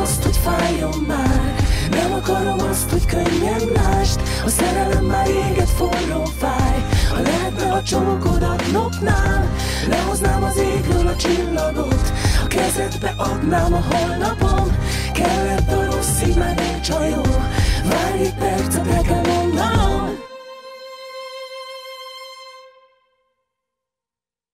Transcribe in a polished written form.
azt, hogy fájjon már, nem akarom azt, hogy könnyen lásd. A szerelem már éget, forró fáj. Ha lehetne a csókodat lopnám, lehoznám az égről a csillagot, a kezedbe adnám a holnapom. Kellett a rossz, így már nincs a jó.